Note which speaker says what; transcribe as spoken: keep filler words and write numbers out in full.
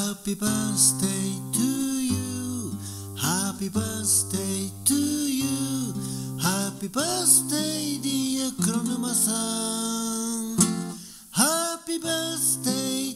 Speaker 1: Happy birthday to you. Happy birthday to you. Happy birthday dear 黒沼さん。Happy birthday